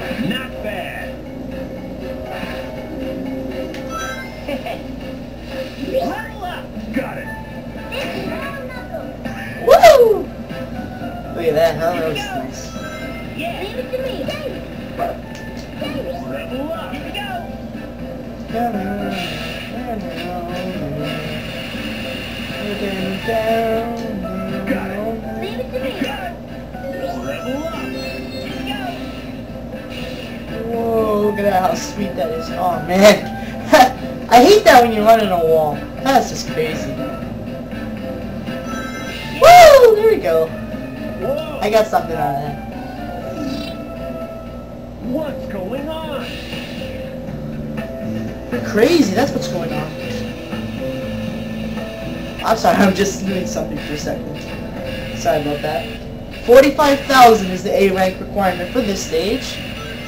Not bad. Level up. Got it. Woo! Look at that, huh? That was nice. Yeah. Leave it to me. Level up. Here we go. Got it. Leave it to me. Level up. Here we go. Whoa, look at that, how sweet that is. Oh, man. I hate that when you run in a wall. That's just crazy. Woo! There we go. Whoa. I got something out of that. What's going on? You're crazy, that's what's going on. I'm sorry, I'm just doing something for a second. Sorry about that. 45,000 is the A rank requirement for this stage.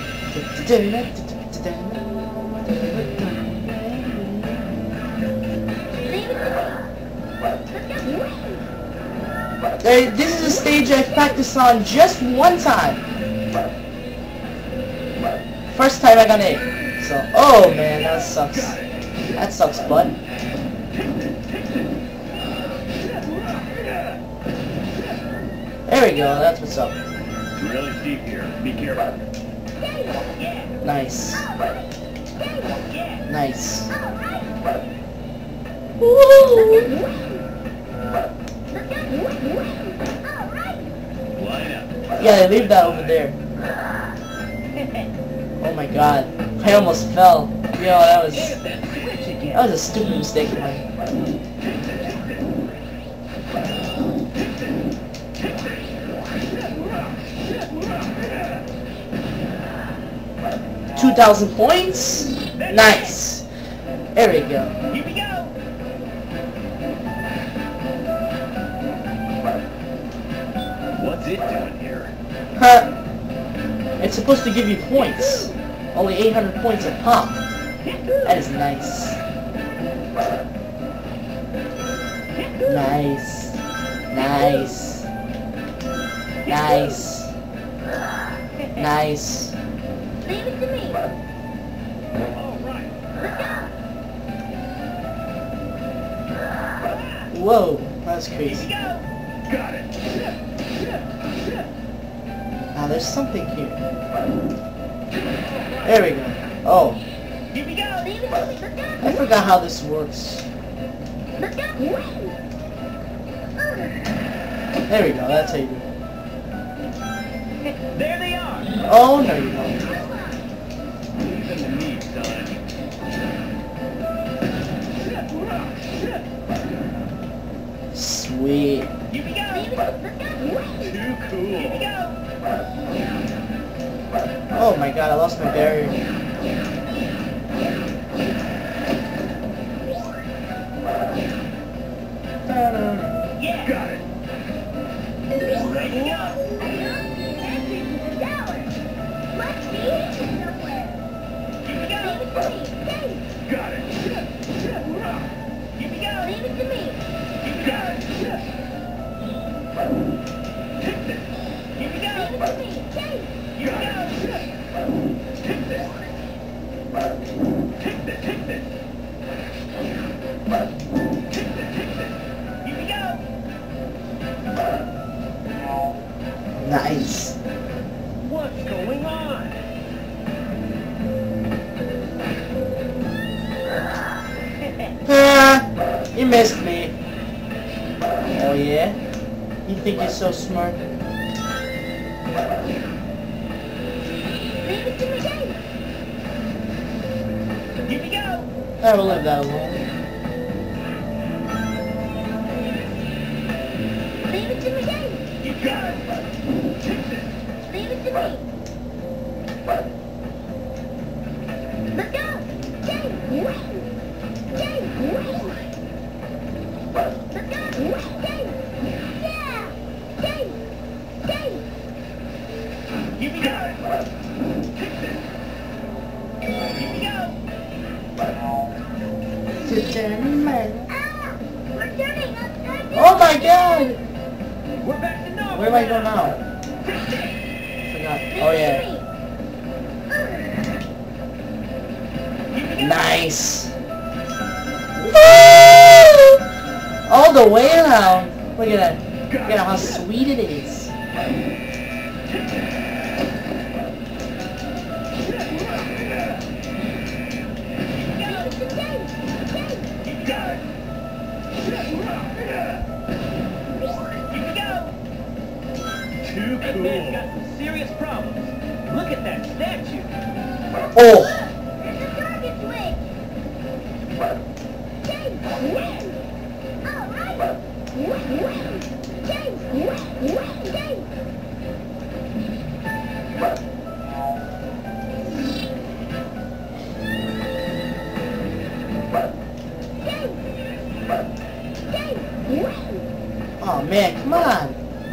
This is a stage I've practiced on just one time. First time I got an A. So, oh man, that sucks. That sucks, bud. There we go, that's what's up. It's really steep here. Be careful. Nice. Nice. Line up. Yeah, leave that over there. Oh my god. I almost fell. Yo, that was a stupid mistake of mine. $2,000 points? Nice. There we go. Here we go. What's it doing here? Huh. It's supposed to give you points. Only 800 points a pop. That is nice. Nice. Nice. Nice. Nice. Leave it to me. All right. Whoa, that's Here we crazy. go. Got it. Now there's something here. There we go. Oh, Here we go. Leave it to me. I forgot how this works. There we go, that's how you do it. There they are. Oh, no you don't. Leave them to me, son. Sweet. Here we go. Too cool. Here we go. Oh my god, I lost my barrier. Yeah. Got it. Level up. Here we go. Got it. Here we go. Leave it to me. Got it. Hit this. Here we go. Leave it to me. Here we go. Hit this. Hit this. Hit this. Hit this. Hit this. Here we go. Nice. What's going on? Ah, you missed me. Oh yeah? You think you're so smart? Leave it to me. Here we go. I will leave that alone. Leave it to me. You got it. Hit this. Leave it to me. Look out! Dave! Dave! Look out! Dave! Yeah! Dave! Dave! Here we go. Hit this. Here we go. Ah! We're turning upside down! Oh my god! We're back to normal. Where do I go now? Hit this. Forgot. Leave Oh it yeah. to me. Nice. All the way around. Look at that. Look at how sweet it is. Too cool. That man's got some serious problems. Look at that statue. Oh. There's a target switch. James, win. All right. Win. James, win. James. Oh man, come on.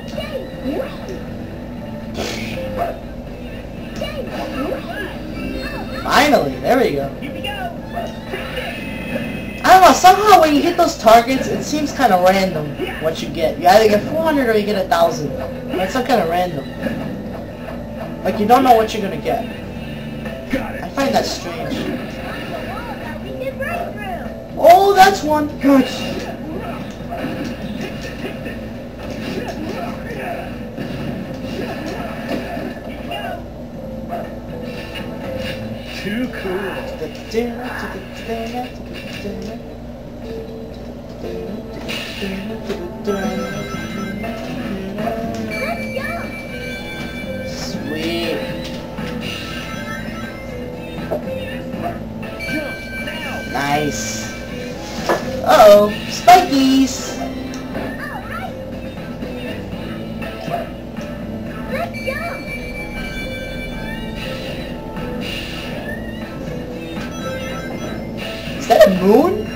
Finally, there we go. Here we go. I don't know, somehow when you hit those targets, it seems kind of random what you get. You either get 400 or you get 1,000. It's some kind of random. Like you don't know what you're gonna get. Got I it. find that strange. Breakthrough. Oh, that's one. Good. Too cool. Sweet. Jump now. Nice. Uh-oh, spikies. Let's go. Is that a moon?